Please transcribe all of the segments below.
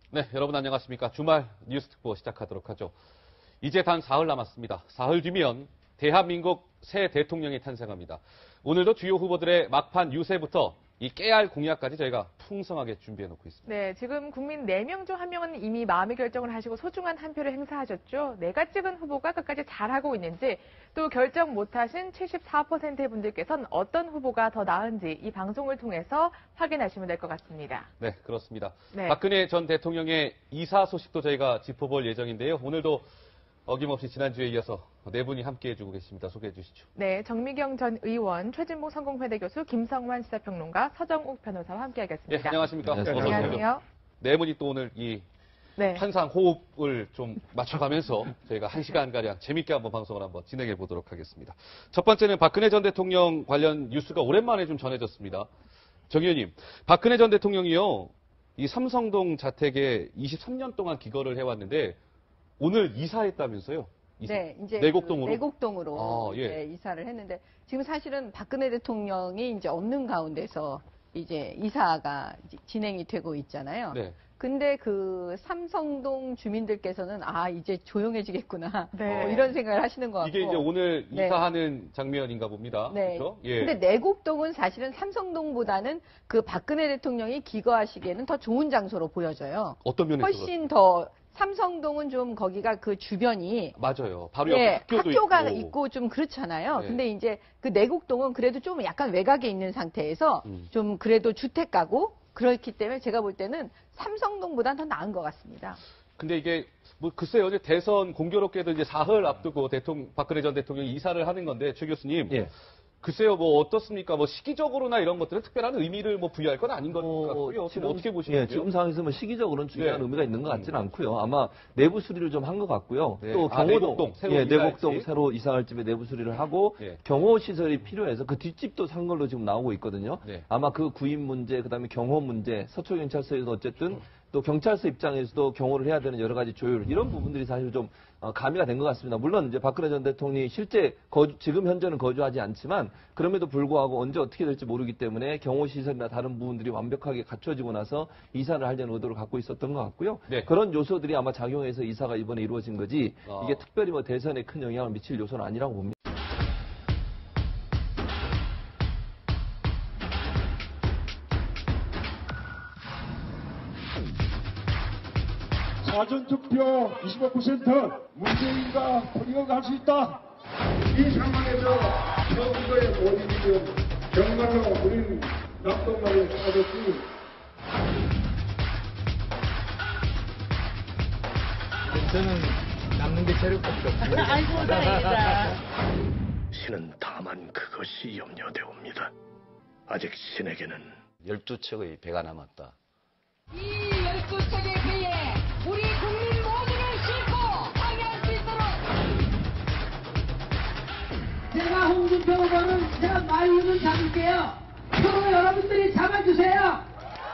네, 여러분 안녕하십니까. 주말 뉴스 특보 시작하도록 하죠. 이제 단 사흘 남았습니다. 사흘 뒤면 대한민국 새 대통령이 탄생합니다. 오늘도 주요 후보들의 막판 유세부터 이 깨알 공약까지 저희가 풍성하게 준비해놓고 있습니다. 네, 지금 국민 4명 중 1명은 이미 마음의 결정을 하시고 소중한 한 표를 행사하셨죠. 내가 찍은 후보가 끝까지 잘하고 있는지, 또 결정 못하신 74%의 분들께서는 어떤 후보가 더 나은지 이 방송을 통해서 확인하시면 될 것 같습니다. 네, 그렇습니다. 네. 박근혜 전 대통령의 이사 소식도 저희가 짚어볼 예정인데요. 오늘도 어김없이 지난주에 이어서 네 분이 함께해 주고 계십니다. 소개해 주시죠. 네, 정미경 전 의원, 최진봉 성공회대 교수, 김성환 시사평론가, 서정욱 변호사와 함께하겠습니다. 네, 안녕하십니까. 네, 어서 오세요. 안녕하세요. 네 분이 또 오늘 이 네. 환상 호흡을 좀 맞춰가면서 저희가 1시간가량 재밌게 한번 방송을 한번 진행해 보도록 하겠습니다. 첫 번째는 박근혜 전 대통령 관련 뉴스가 오랜만에 좀 전해졌습니다. 정 의원님, 박근혜 전 대통령이요, 이 삼성동 자택에 23년 동안 기거를 해왔는데 오늘 이사했다면서요? 네, 이제 내곡동으로? 내곡동으로 아, 예. 이제 이사를 했는데 지금 사실은 박근혜 대통령이 이제 없는 가운데서 이제 이사가 진행이 되고 있잖아요. 네. 근데 그 삼성동 주민들께서는 이제 조용해지겠구나 네. 이런 생각을 하시는 것 같고 이게 이제 오늘 네. 이사하는 장면인가 봅니다. 네. 그렇죠? 예. 근데 내곡동은 사실은 삼성동보다는 그 박근혜 대통령이 기거하시기에는 더 좋은 장소로 보여져요. 어떤 면에서 훨씬 더 삼성동은 좀 거기가 그 주변이 맞아요. 바로 옆에 예, 학교도 학교가 있고. 있고 좀 그렇잖아요. 네. 근데 이제 그 내곡동은 그래도 좀 약간 외곽에 있는 상태에서 좀 그래도 주택가고 그렇기 때문에 제가 볼 때는 삼성동보다는 더 나은 것 같습니다. 근데 이게 뭐 글쎄요, 이제 대선 공교롭게도 이제 사흘 앞두고 박근혜 전 대통령이 이사를 하는 건데 최 교수님. 예. 글쎄요, 뭐 어떻습니까? 뭐 시기적으로나 이런 것들은 특별한 의미를 뭐 부여할 건 아닌 것 같고요. 지금 어떻게 보시는지요? 예, 지금 상황에서 뭐 시기적으로는 중요한 네. 의미가 있는 것 같지는 않고요. 아마 내부 수리를 좀 한 것 같고요. 네. 또 아, 경호도 내곡동, 새로 예, 이사할 내곡동 집? 새로 이사할 집에 내부 수리를 하고 예. 경호 시설이 필요해서 그 뒷집도 산 걸로 지금 나오고 있거든요. 네. 아마 그 구입 문제, 그다음에 경호 문제, 서초 경찰서에서 어쨌든 또 경찰서 입장에서도 경호를 해야 되는 여러 가지 조율 이런 부분들이 사실 좀 가미가 된 것 같습니다. 물론 이제 박근혜 전 대통령이 실제 지금 현재는 거주하지 않지만 그럼에도 불구하고 언제 어떻게 될지 모르기 때문에 경호 시설이나 다른 부분들이 완벽하게 갖춰지고 나서 이사를 하려는 의도를 갖고 있었던 것 같고요. 네. 그런 요소들이 아마 작용해서 이사가 이번에 이루어진 거지 아. 이게 특별히 뭐 대선에 큰 영향을 미칠 요소는 아니라고 봅니다. 사전투표 25% 문재인과 토리어가 할 수 있다. 이 상황에서 선거에 못 이기면 정말로 우리는 낙동강에 빠졌지. 저는 남는 게 재료밖에 없어요. 아이고, 다행이다. 신은 다만 그것이 염려되옵니다. 아직 신에게는 12척의 배가 남았다. 이 12척의 배에 우리 국민 모두를 싣고 항해할 수 있도록 제가 홍준표 후보는 제가 말리는 잡을게요. 표로 여러분들이 잡아주세요.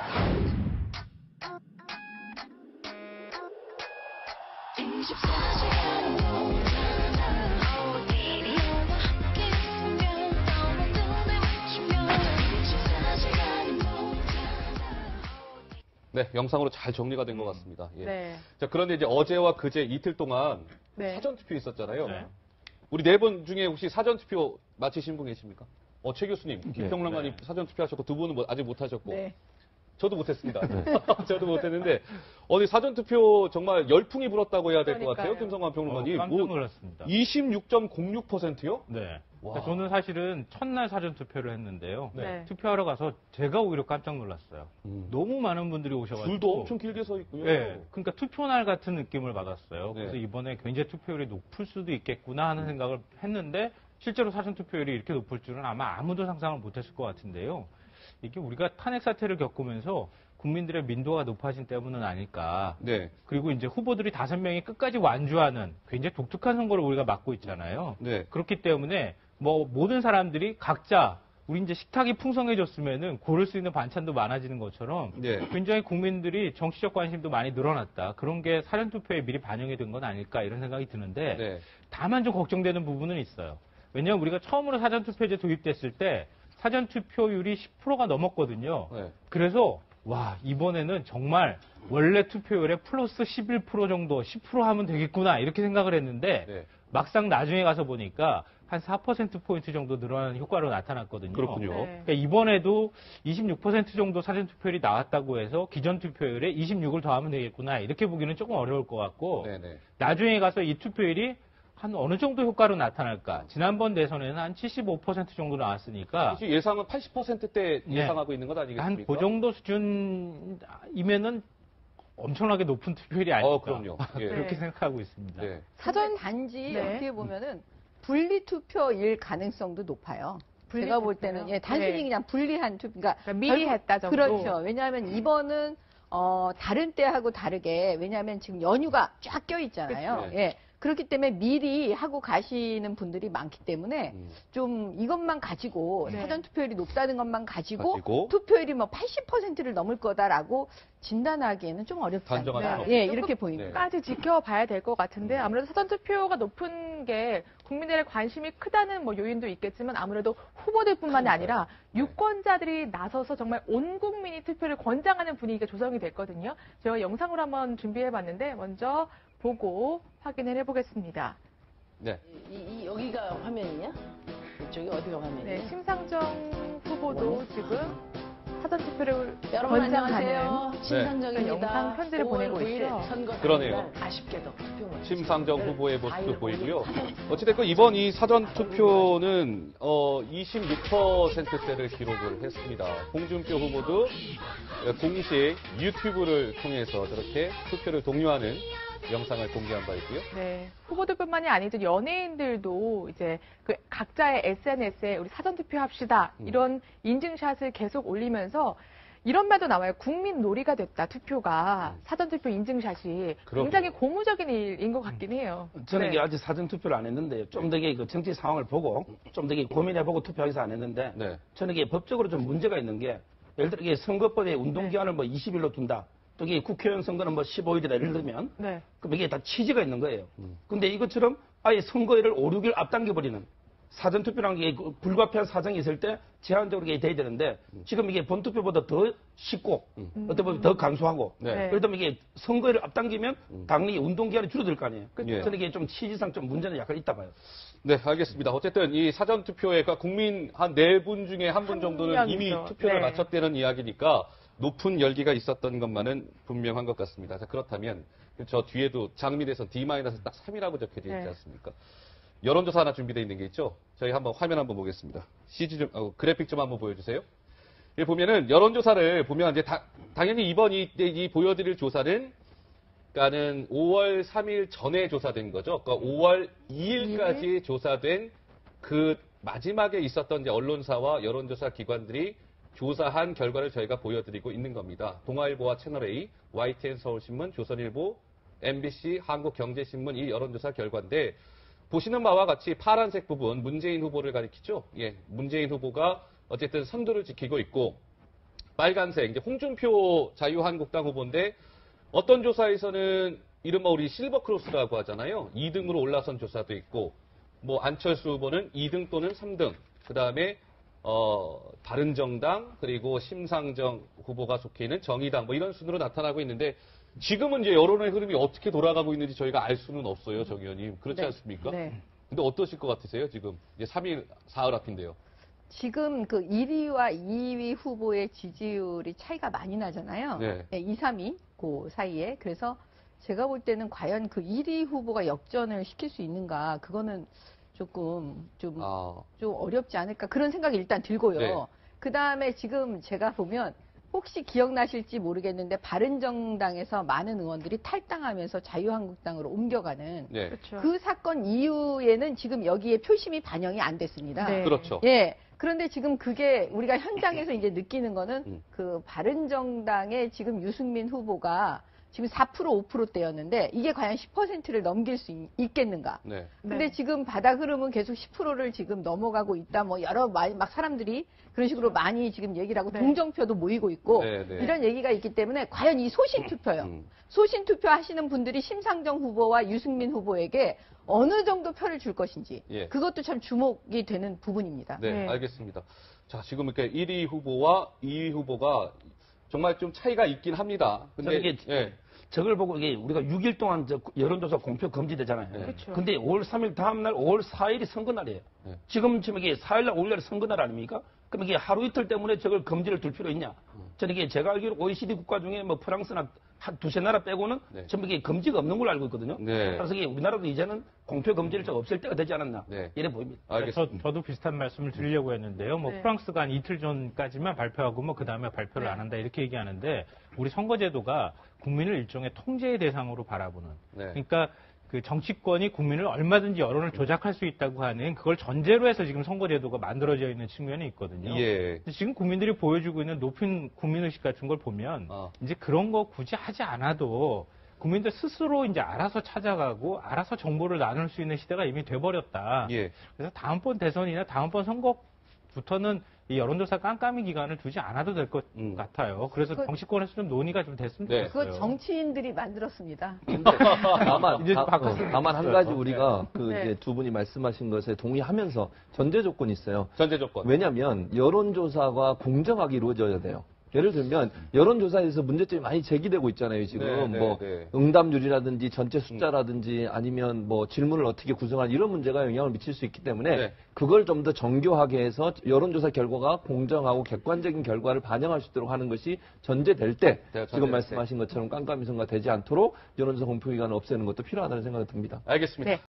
네, 영상으로 잘 정리가 된 것 같습니다. 예. 네. 자, 그런데 이제 어제와 그제 이틀 동안 네. 사전투표 있었잖아요. 네. 우리 네 분 중에 혹시 사전투표 마치신 분 계십니까? 최 교수님, 네. 김평란관님 사전투표 하셨고 두 분은 아직 못 하셨고. 네. 저도 못했습니다. 저도 못했는데 사전투표 정말 열풍이 불었다고 해야 될 것 같아요. 그러니까요. 김성환 평론가님. 깜짝 놀랐습니다. 26.06%요? 네. 와. 저는 사실은 첫날 사전 투표를 했는데요. 네. 투표하러 가서 제가 오히려 깜짝 놀랐어요. 너무 많은 분들이 오셔가지고. 줄도 엄청 길게 서 있고요. 네. 그러니까 투표날 같은 느낌을 받았어요. 네. 그래서 이번에 굉장히 투표율이 높을 수도 있겠구나 하는 생각을 했는데 실제로 사전 투표율이 이렇게 높을 줄은 아마 아무도 상상을 못했을 것 같은데요. 이게 우리가 탄핵 사태를 겪으면서 국민들의 민도가 높아진 때문은 아닐까. 네. 그리고 이제 후보들이 5명이 끝까지 완주하는 굉장히 독특한 선거를 우리가 맡고 있잖아요. 네. 그렇기 때문에 뭐 모든 사람들이 각자 우리 이제 식탁이 풍성해졌으면은 고를 수 있는 반찬도 많아지는 것처럼 네. 굉장히 국민들이 정치적 관심도 많이 늘어났다. 그런 게 사전투표에 미리 반영이 된 건 아닐까 이런 생각이 드는데 네. 다만 좀 걱정되는 부분은 있어요. 왜냐하면 우리가 처음으로 사전투표제 도입됐을 때 사전투표율이 10%가 넘었거든요. 네. 그래서 와, 이번에는 정말 원래 투표율에 플러스 11% 정도, 10% 하면 되겠구나, 이렇게 생각을 했는데, 네. 막상 나중에 가서 보니까 한 4%포인트 정도 늘어나는 효과로 나타났거든요. 그렇군요. 네. 그러니까 이번에도 26% 정도 사전투표율이 나왔다고 해서 기존 투표율에 26을 더하면 되겠구나, 이렇게 보기는 조금 어려울 것 같고, 네네. 나중에 가서 이 투표율이 한 어느 정도 효과로 나타날까? 지난번 대선에는 한 75% 정도 나왔으니까, 사실 예상은 80%대 네. 예상하고 있는 것 아니겠습니까? 한 그 정도 수준이면은 엄청나게 높은 투표율이 아닐까. 그럼요. 예. 그렇게 네. 생각하고 있습니다. 네. 사전 단지 네. 어떻게 보면은 분리 투표일 가능성도 높아요. 분리 제가 볼 투표요? 때는 단순히 네. 그냥 분리한 투표, 그러니까 미리 했다 정도. 그렇죠. 왜냐하면 이번은 다른 때하고 다르게 왜냐하면 지금 연휴가 쫙 껴 있잖아요. 그치. 예. 그렇기 때문에 미리 하고 가시는 분들이 많기 때문에 좀 이것만 가지고 네. 사전 투표율이 높다는 것만 가지고 가지고 투표율이 뭐 80%를 넘을 거다라고 진단하기에는 좀 어렵다. 단정할 수는 예, 없죠. 이렇게 보입니다. 네. 까지 지켜봐야 될 것 같은데 아무래도 사전투표가 높은 게 국민들의 관심이 크다는 뭐 요인도 있겠지만 아무래도 후보들뿐만이 아니라 유권자들이 나서서 정말 온 국민이 투표를 권장하는 분위기가 조성이 됐거든요. 제가 영상으로 한번 준비해봤는데 먼저 보고 확인을 해보겠습니다. 네. 여기가 화면이냐? 이쪽이 어디가 화면이냐? 네, 심상정 후보도 지금 사전투표를 여러분 권장하는 안녕하세요. 심상정입니다. 영상 편지를 5월 보내고 9일에 있죠. 선거 그러네요. 당일날 아쉽게도 투표 못 심상정 했습니다. 후보의 모습도 아이를 보이고요. 보니 어찌됐건 이번 이 사전 투표는 26%대를 기록을 했습니다. 홍준표 후보도 공식 유튜브를 통해서 저렇게 투표를 독려하는 영상을 공개한 바 있고요. 네, 후보들뿐만이 아니죠. 연예인들도 이제 그 각자의 SNS에 우리 사전투표 합시다 이런 인증샷을 계속 올리면서 이런 말도 나와요. 국민 놀이가 됐다 투표가 사전투표 인증샷이 굉장히 고무적인 일인 것 같긴 해요. 저는 네. 이게 아직 사전 투표를 안 했는데 좀 더 그 정치 상황을 보고 좀 더 고민해보고 투표해서 안 했는데 네. 저는 이게 법적으로 좀 문제가 있는 게 예를 들어 이게 선거법에 운동기한을 뭐 20일로 둔다. 또 이게 국회의원 선거는 뭐 15일이다 예를 들면 네. 그럼 이게 다 취지가 있는 거예요. 근데 이것처럼 아예 선거일을 5, 6일 앞당겨버리는 사전투표라는 게 불가피한 사정이 있을 때 제한적으로 이게 돼야 되는데 지금 이게 본투표보다 더 쉽고 어떻게 보면 더 간소하고 네. 예를 들면 이게 선거일을 앞당기면 당연히 운동기한이 줄어들 거 아니에요. 예. 저는 이게 좀 취지상 좀 문제는 약간 있다 봐요. 네, 알겠습니다. 어쨌든 이 사전투표에 국민 한 4분 중에 한 분 정도는 명이죠. 이미 투표를 네. 마쳤다는 이야기니까 높은 열기가 있었던 것만은 분명한 것 같습니다. 자, 그렇다면 저 뒤에도 장미대선 D-딱 3이라고 적혀져 있지 네. 않습니까? 여론조사 하나 준비되어 있는 게 있죠? 저희 한번 화면 한번 보겠습니다. CG 좀, 그래픽 좀 한번 보여주세요. 여기 보면은 여론조사를 보면 이제 당연히 이번 이 보여드릴 조사는 그러니까는 5월 3일 전에 조사된 거죠. 그러니까 5월 2일까지 조사된 그 마지막에 있었던 이제 언론사와 여론조사 기관들이 조사한 결과를 저희가 보여드리고 있는 겁니다. 동아일보와 채널A, YTN 서울신문, 조선일보, MBC, 한국경제신문 이 여론조사 결과인데 보시는 바와 같이 파란색 부분 문재인 후보를 가리키죠. 예, 문재인 후보가 어쨌든 선두를 지키고 있고 빨간색 이제 홍준표 자유한국당 후보인데 어떤 조사에서는 이른바 우리 실버크로스라고 하잖아요. 2등으로 올라선 조사도 있고 뭐 안철수 후보는 2등 또는 3등 그다음에 바른정당 그리고 심상정 후보가 속해 있는 정의당 뭐 이런 순으로 나타나고 있는데 지금은 이제 여론의 흐름이 어떻게 돌아가고 있는지 저희가 알 수는 없어요, 정 의원님. 그렇지 네. 않습니까? 네. 근데 어떠실 것 같으세요, 지금? 이제 3일, 사흘 앞인데요. 지금 그 1위와 2위 후보의 지지율이 차이가 많이 나잖아요. 네. 2, 3위 그 사이에. 그래서 제가 볼 때는 과연 그 1위 후보가 역전을 시킬 수 있는가 그거는 조금 좀 어렵지 않을까 그런 생각이 일단 들고요. 네. 그 다음에 지금 제가 보면 혹시 기억나실지 모르겠는데 바른정당에서 많은 의원들이 탈당하면서 자유한국당으로 옮겨가는 네. 그렇죠. 그 사건 이후에는 지금 여기에 표심이 반영이 안 됐습니다. 네. 그렇죠. 예. 그런데 지금 그게 우리가 현장에서 이제 느끼는 거는 그 바른정당의 지금 유승민 후보가 지금 4% 5%대였는데 이게 과연 10%를 넘길 수 있겠는가? 네. 근데 네. 지금 바닥 흐름은 계속 10%를 지금 넘어가고 있다. 뭐 여러 막 사람들이 그런 식으로 많이 지금 얘기를 하고 네. 동정표도 모이고 있고 네, 네. 이런 얘기가 있기 때문에 과연 이 소신 투표요. 소신 투표 하시는 분들이 심상정 후보와 유승민 후보에게 어느 정도 표를 줄 것인지 예. 그것도 참 주목이 되는 부분입니다. 네, 네. 알겠습니다. 자, 지금 이렇게 1위 후보와 2위 후보가 정말 좀 차이가 있긴 합니다. 근데 저는 이게 예. 저걸 보고 이게 우리가 6일 동안 여론조사 공표 금지되잖아요. 그렇죠. 근데 5월 3일 다음 날 5월 4일이 선거날이에요. 네. 지금 이게 4일날 5일날 선거날 아닙니까? 그럼 이게 하루 이틀 때문에 저걸 금지를 둘 필요 있냐? 저는 이게 제가 알기로 OECD 국가 중에 뭐 프랑스나 한 두세 나라 빼고는 네. 전부 이게 금지가 없는 걸로 알고 있거든요. 네. 그래서 이게 우리나라도 이제는 공표 금지를 좀 없앨 때가 되지 않았나 네. 이래 보입니다. 알겠습니다. 저도 비슷한 말씀을 드리려고 했는데요. 뭐 네. 프랑스가 한 이틀 전까지만 발표하고 뭐 그 다음에 발표를 네. 안 한다 이렇게 얘기하는데 우리 선거제도가 국민을 일종의 통제의 대상으로 바라보는. 네. 그러니까 그 정치권이 국민을 얼마든지 여론을 조작할 수 있다고 하는 그걸 전제로 해서 지금 선거제도가 만들어져 있는 측면이 있거든요. 예. 근데 지금 국민들이 보여주고 있는 높은 국민의식 같은 걸 보면 이제 그런 거 굳이 하지 않아도 국민들 스스로 이제 알아서 찾아가고 알아서 정보를 나눌 수 있는 시대가 이미 돼버렸다. 예. 그래서 다음번 대선이나 다음번 선거부터는 이 여론조사 깜깜이 기간을 두지 않아도 될 것 같아요. 그래서 정치권에서 좀 논의가 좀 됐으면 네. 좋겠어요. 그거 정치인들이 만들었습니다. 다만 한 가지 우리가 그 네. 이제 두 분이 말씀하신 것에 동의하면서 전제 조건이 있어요. 전제 조건. 왜냐하면 여론조사가 공정하게 이루어져야 돼요. 예를 들면 여론조사에서 문제점이 많이 제기되고 있잖아요. 지금 네, 네, 뭐 네. 응답률이라든지 전체 숫자라든지 아니면 뭐 질문을 어떻게 구성할 이런 문제가 영향을 미칠 수 있기 때문에 네. 그걸 좀 더 정교하게 해서 여론조사 결과가 공정하고 객관적인 결과를 반영할 수 있도록 하는 것이 전제될 때 네, 지금 말씀하신 것처럼 깜깜이 선거가 되지 않도록 여론조사 공표 기간을 없애는 것도 필요하다는 생각이 듭니다. 알겠습니다. 네.